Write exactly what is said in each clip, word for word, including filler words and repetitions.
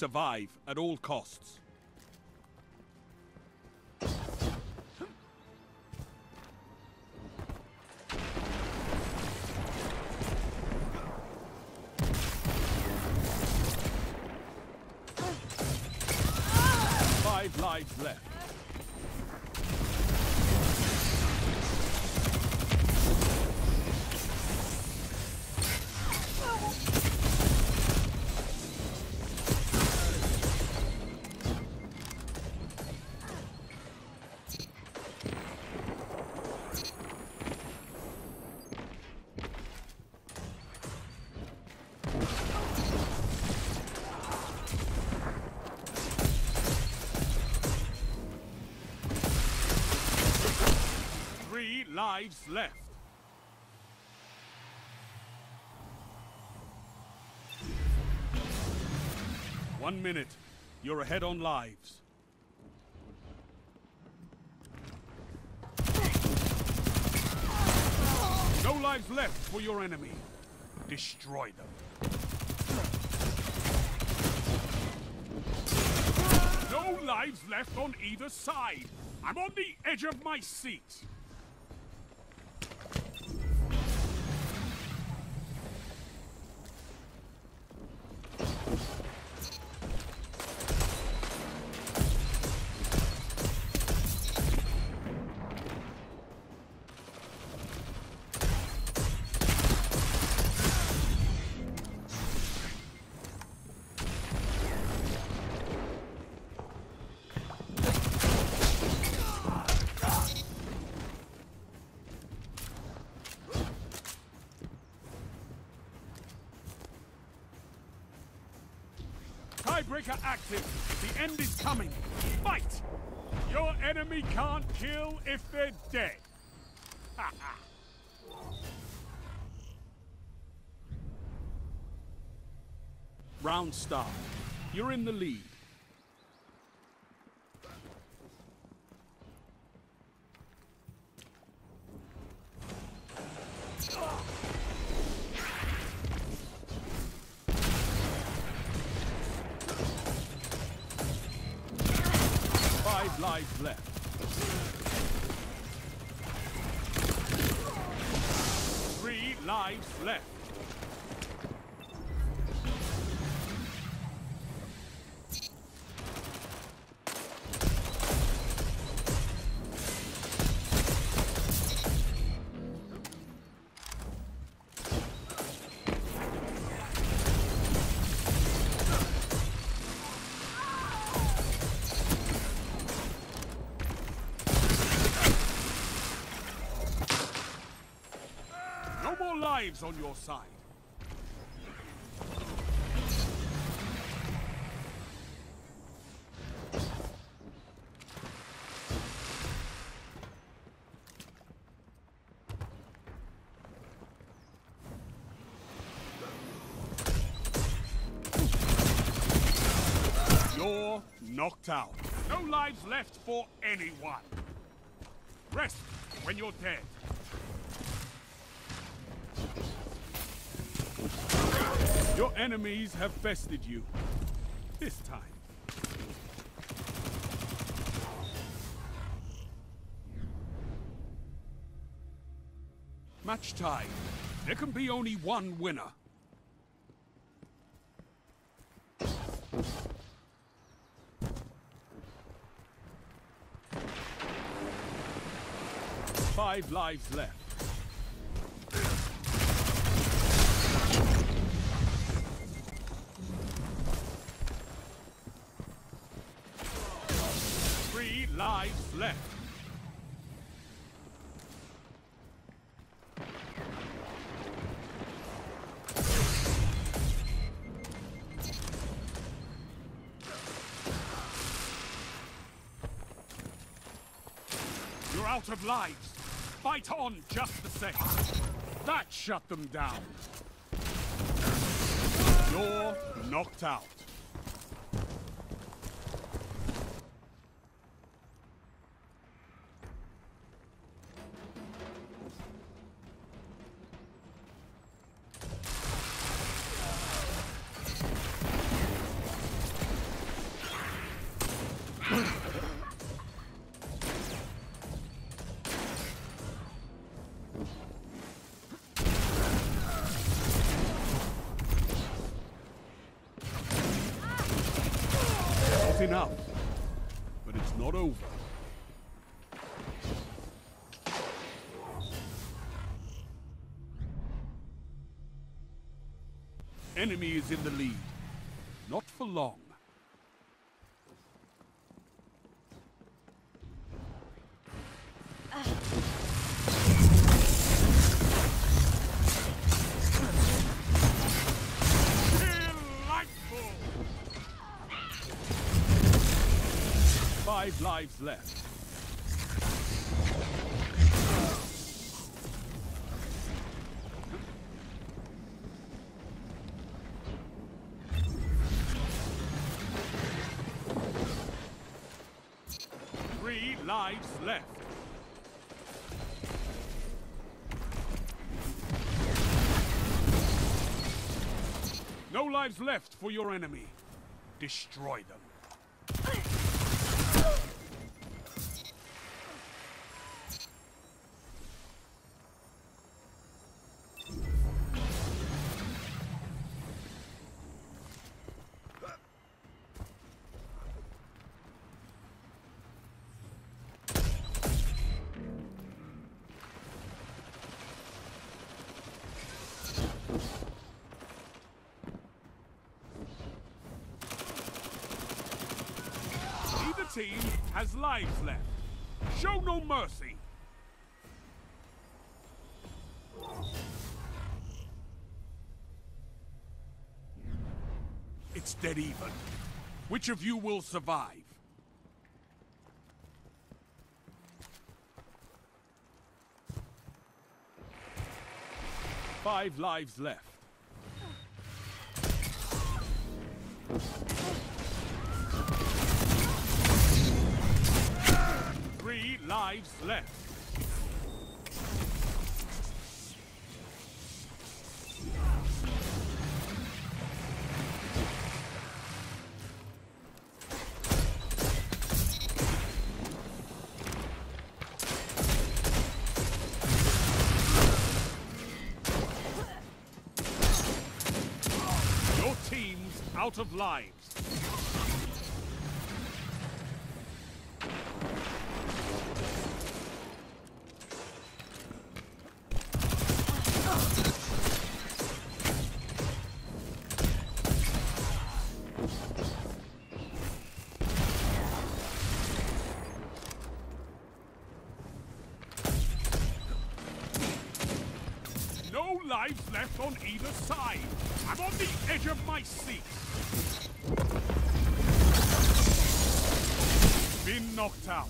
Survive at all costs. Five lives left. Three lives left. One minute. You're ahead on lives. No lives left for your enemy. Destroy them. No lives left on either side. I'm on the edge of my seat. Tiebreaker active. The end is coming. Fight! Your enemy can't kill if they're dead. Ha ha. Round start. You're in the lead. Five lives left. Three lives left. No more lives on your side. You're knocked out. No lives left for anyone. Rest when you're dead. Your enemies have bested you. This time. Match tied. There can be only one winner. Five lives left. Three lives left. You're out of lives. Fight on just the same. That shut them down. You're knocked out. That's enough. But it's not over. Enemy is in the lead. Not for long. Delightful! Five lives left. Three lives left. No lives left for your enemy. Destroy them. Team has lives left. Show no mercy. It's dead even. Which of you will survive? Five lives left. Three lives left. Your team's out of lives. No lives left on either side. I'm on the edge of my seat. Been knocked out.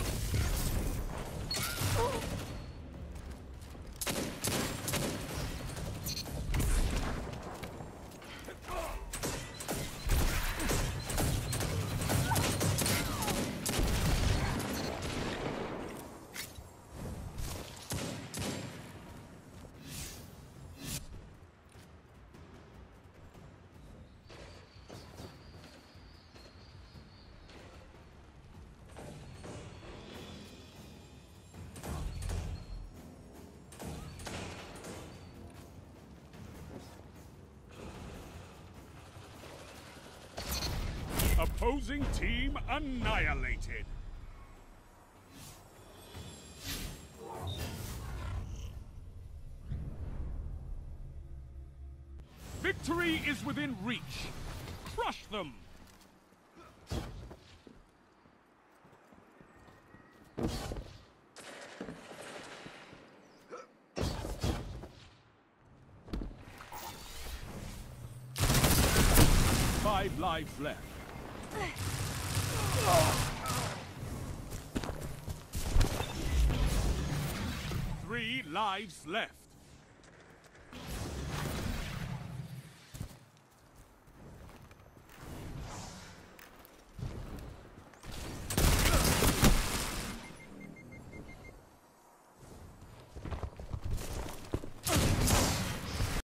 Opposing team annihilated. Victory is within reach. Crush them. Five lives left. Three lives left.